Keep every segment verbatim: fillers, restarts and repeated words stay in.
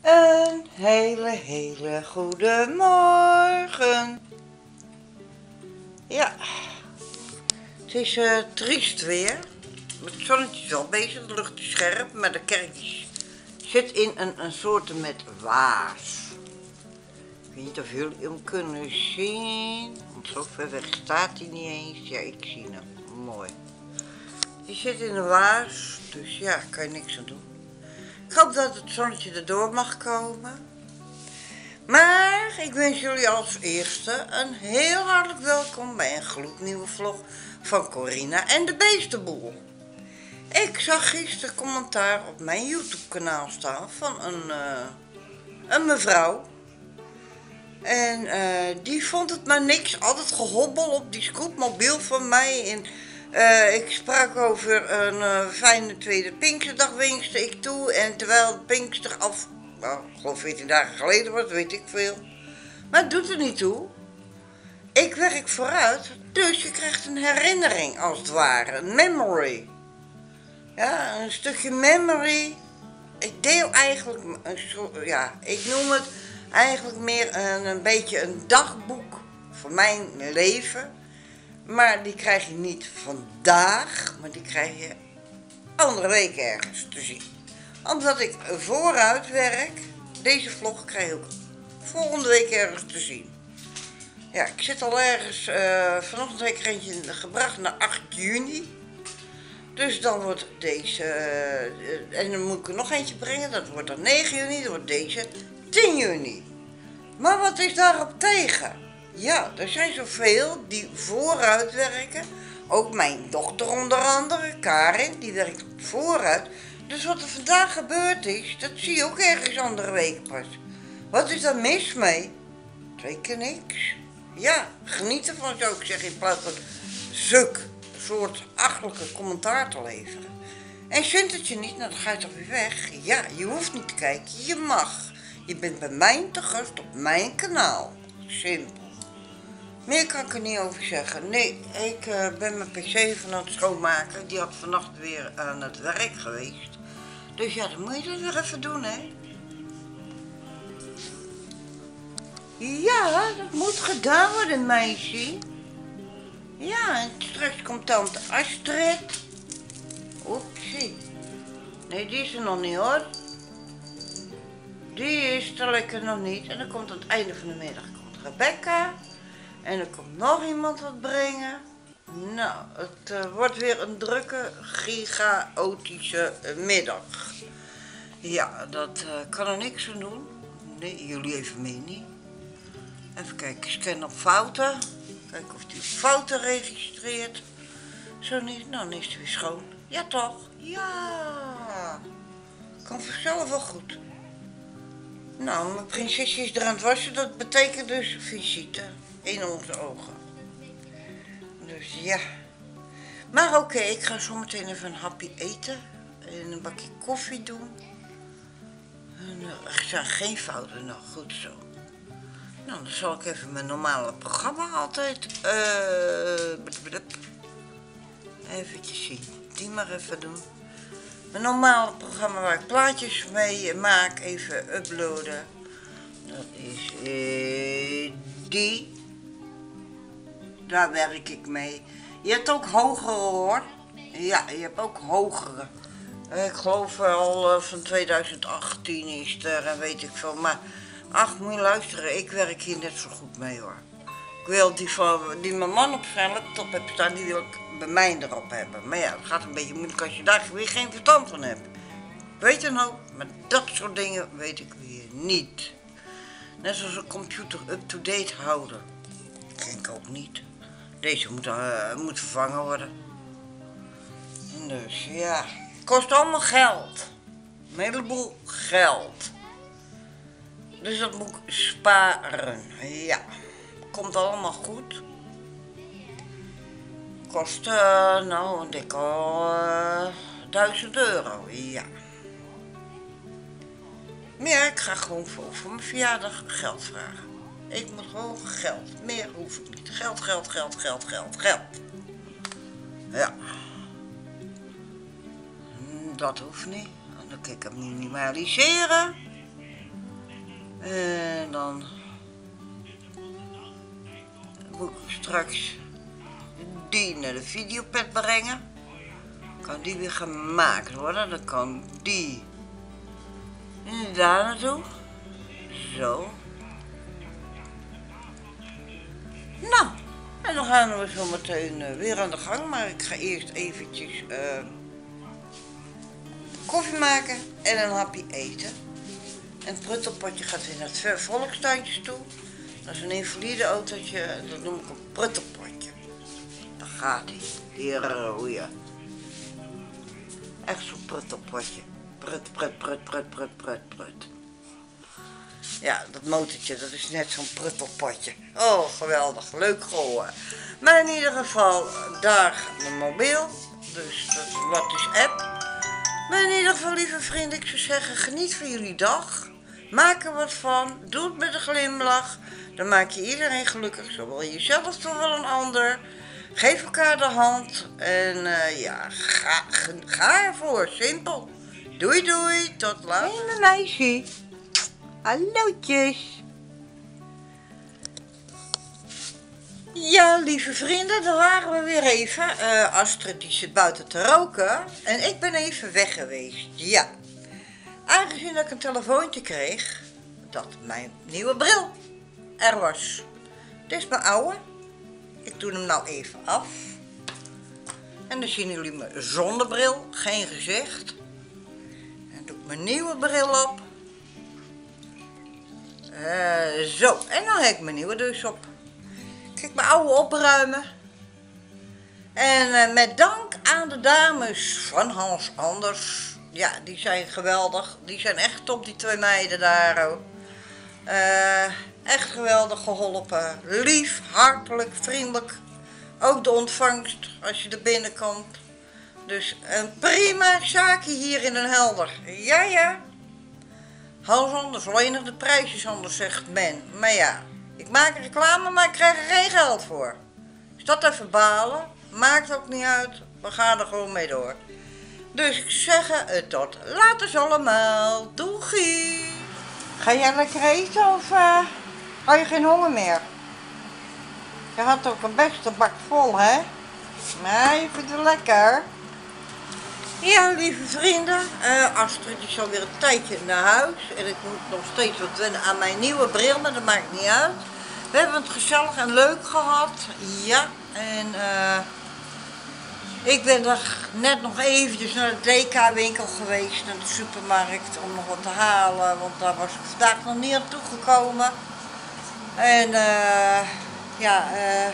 Een hele, hele goede morgen. Ja, het is uh, triest weer. Het zonnetje is wel bezig, de lucht is scherp, maar de kerk is, zit in een, een soort met waas. Ik weet niet of jullie hem kunnen zien, want zo ver weg staat hij niet eens. Ja, ik zie hem. Mooi. Die zit in een waas, dus ja, kan je niks aan doen. Ik hoop dat het zonnetje erdoor mag komen. Maar ik wens jullie als eerste een heel hartelijk welkom bij een gloednieuwe vlog van Corina en de Beestenboel. Ik zag gisteren commentaar op mijn YouTube kanaal staan van een, uh, een mevrouw. En uh, die vond het maar niks, altijd gehobbel op die scootmobiel van mij. En uh, ik sprak over een uh, fijne tweede Pinksterdag wenste ik toe. En terwijl het Pinkster af, nou, ik geloof veertien dagen geleden was, weet ik veel. Maar het doet er niet toe. Ik werk vooruit, dus je krijgt een herinnering als het ware, een memory. Ja, een stukje memory. Ik deel eigenlijk, een soort, ja, ik noem het eigenlijk meer een, een beetje een dagboek van mijn leven. Maar die krijg je niet vandaag, maar die krijg je andere week ergens te zien. Omdat ik vooruit werk, deze vlog krijg je ook volgende week ergens te zien. Ja, ik zit al ergens, uh, vanochtend heb ik er eentje gebracht naar acht juni. Dus dan wordt deze, uh, en dan moet ik er nog eentje brengen, dat wordt dan negen juni, dan wordt deze tien juni. Maar wat is daarop tegen? Ja, er zijn zoveel die vooruit werken. Ook mijn dochter onder andere, Karin, die werkt vooruit. Dus wat er vandaag gebeurd is, dat zie je ook ergens andere week pas. Wat is daar mis mee? Twee keer niks. Ja, geniet ervan zou ik zeggen, in plaats van suk, soort achterlijke commentaar te leveren. En vindt het je niet, nou dan ga je toch weer weg. Ja, je hoeft niet te kijken, je mag. Je bent bij mij te gast op mijn kanaal. Simpel. Meer kan ik er niet over zeggen. Nee, ik uh, ben mijn pc van aan het schoonmaken. Die had vannacht weer aan het werk geweest. Dus ja, dan moet je dat weer even doen, hè. Ja, dat moet gedaan worden, meisje. Ja, en straks komt tante Astrid. Oepsie. Nee, die is er nog niet, hoor. Die is er lekker nog niet. En dan komt aan het einde van de middag komt Rebecca. En er komt nog iemand wat brengen. Nou, het uh, wordt weer een drukke, gigaotische uh, middag. Ja, dat uh, kan er niks aan doen. Nee, jullie even mee niet. Even kijken, scan op fouten. Kijken of die fouten registreert. Zo niet, nou dan is het weer schoon. Ja toch? Ja. Kan vanzelf wel goed. Nou, mijn prinsesje is er aan het wassen. Dat betekent dus visite in onze ogen. Dus ja. Maar oké, okay, ik ga zo meteen even een hapje eten. En een bakje koffie doen. En, uh, er zijn geen fouten, nou goed zo. Nou, dan zal ik even mijn normale programma altijd uh, eventjes zien. Die maar even doen. Mijn normale programma waar ik plaatjes mee maak, even uploaden. Dat is uh, die. Daar werk ik mee. Je hebt ook hogere, hoor. Ja, je hebt ook hogere. Ik geloof al uh, van tweeduizend achttien is er en weet ik veel. Maar ach, moet je luisteren, ik werk hier net zo goed mee, hoor. Ik wil die van die mijn man op zijn laptop heb staan, die wil ik bij mij erop hebben. Maar ja, het gaat een beetje moeilijk als je daar weer geen verstand van hebt. Weet je nou, maar dat soort dingen weet ik weer niet. Net zoals een computer up-to-date houden. Dat ken ik ook niet. Deze moet, uh, moet vervangen worden. Dus ja, het kost allemaal geld. Een heleboel geld. Dus dat moet ik sparen. Ja, komt allemaal goed. Kost, uh, nou, een dikke uh, duizend euro. Ja. Maar ja, ik ga gewoon voor, voor mijn verjaardag geld vragen. Ik moet gewoon geld. Meer hoef ik niet. Geld, geld, geld, geld, geld, geld. Ja. Dat hoeft niet. Dan kan ik hem minimaliseren. En dan moet ik straks die naar de videopad brengen. Kan die weer gemaakt worden. Dan kan die daar naartoe. Zo. Nou, en dan gaan we zo meteen weer aan de gang. Maar ik ga eerst eventjes uh, koffie maken en een hapje eten. En het pruttelpotje gaat weer naar het volkstuintjes toe. Dat is een invalide autootje, dat noem ik een pruttelpotje. Daar gaat hij, die rode. Echt zo'n pruttelpotje. Prut, prut, prut, prut, prut, prut, prut. Ja, dat motortje, dat is net zo'n pruttelpotje. Oh, geweldig, leuk geworden. Maar in ieder geval, daar gaat mijn mobiel. Dus dat is wat is app. Maar in ieder geval, lieve vrienden, ik zou zeggen, geniet van jullie dag. Maak er wat van, doe het met een glimlach. Dan maak je iedereen gelukkig, zowel jezelf toch wel een ander. Geef elkaar de hand en uh, ja, ga, ga ervoor, simpel. Doei doei, tot later. Hé, mijn meisje. Hallootjes. Ja, lieve vrienden, daar waren we weer even. Uh, Astrid die zit buiten te roken en ik ben even weg geweest, ja. Aangezien dat ik een telefoontje kreeg dat mijn nieuwe bril er was. Dit is mijn oude. Ik doe hem nou even af. En dan zien jullie mijn zonnebril, geen gezicht. En doe ik mijn nieuwe bril op. Uh, zo, en dan heb ik mijn nieuwe dus op. Kijk, mijn oude opruimen. En uh, met dank aan de dames van Hans Anders. Ja, die zijn geweldig. Die zijn echt top, die twee meiden daar. Uh, echt geweldig geholpen. Lief, hartelijk, vriendelijk. Ook de ontvangst als je er binnenkomt. Dus een prima zaakje hier in Den Helder. Ja, ja. Hans Anders, alleen nog de prijsjes anders, zegt men. Maar ja, ik maak reclame, maar ik krijg er geen geld voor. Is dat even balen? Maakt ook niet uit. We gaan er gewoon mee door. Dus ik zeg het tot later allemaal. Doegie. Ga jij lekker eten of uh, had je geen honger meer? Je had ook een beste bak vol, hè? Nee, je vindt het lekker. Ja, lieve vrienden. Uh, Astrid is alweer een tijdje naar huis. En ik moet nog steeds wat wennen aan mijn nieuwe bril, maar dat maakt niet uit. We hebben het gezellig en leuk gehad. Ja, en uh, ik ben er net nog eventjes naar de D K-winkel geweest, naar de supermarkt, om nog wat te halen. Want daar was ik vandaag nog niet aan toegekomen. En uh, ja, uh,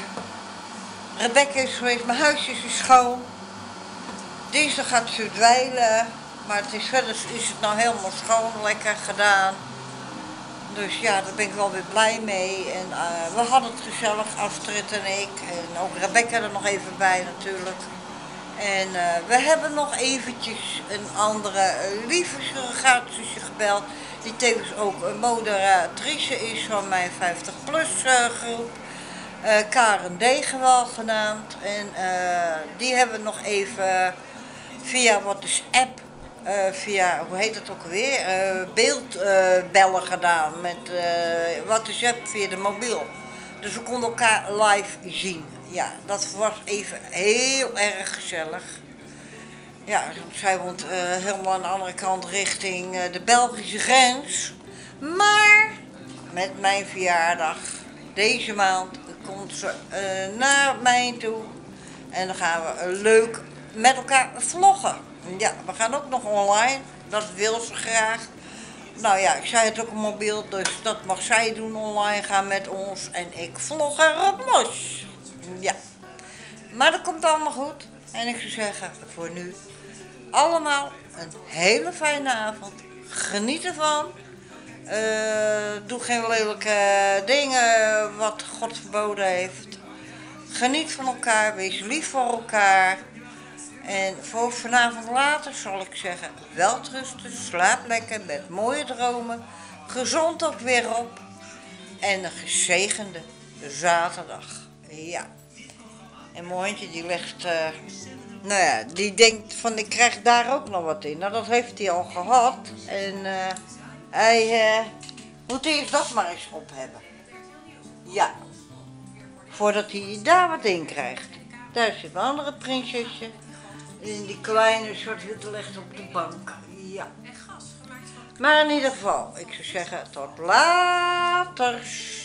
Rebecca is geweest, mijn huisje is schoon. Dinsdag gaat ze dweilen, maar het is verder is het nou helemaal schoon, lekker gedaan. Dus ja, daar ben ik wel weer blij mee. En uh, we hadden het gezellig, Astrid en ik. En ook Rebecca er nog even bij natuurlijk. En uh, we hebben nog eventjes een andere uh, lieve surrogaatzusje gebeld. Die tevens ook een moderatrice is van mijn vijftig plus uh, groep. Uh, Karen Degewal genaamd. En uh, die hebben we nog even via wat is app. Uh, via, hoe heet het ook alweer, uh, beeldbellen uh, gedaan met uh, wat is app via de mobiel. Dus we konden elkaar live zien. Ja, dat was even heel erg gezellig. Ja, zij woont uh, helemaal aan de andere kant richting uh, de Belgische grens. Maar met mijn verjaardag deze maand komt ze uh, naar mij toe. En dan gaan we leuk met elkaar vloggen. Ja, we gaan ook nog online. Dat wil ze graag. Nou ja, ik zei het ook op mobiel, dus dat mag zij doen, online gaan met ons. En ik vlog erop los. Ja. Maar dat komt allemaal goed. En ik zou zeggen, voor nu allemaal een hele fijne avond. Geniet ervan. Uh, doe geen lelijke dingen wat God verboden heeft. Geniet van elkaar, wees lief voor elkaar. En voor vanavond later zal ik zeggen, welterusten, slaap lekker met mooie dromen. Gezond ook weer op. En een gezegende zaterdag. Ja. En mijn hondje die legt, uh, nou ja, die denkt van ik krijg daar ook nog wat in. Nou, dat heeft hij al gehad. En uh, hij, uh, Moet eerst dat maar eens op hebben. Ja. Voordat hij daar wat in krijgt. Daar zit een andere prinsesje. In die kleine zwart-witte ligt op de bank. Ja. Maar in ieder geval, ik zou zeggen tot later.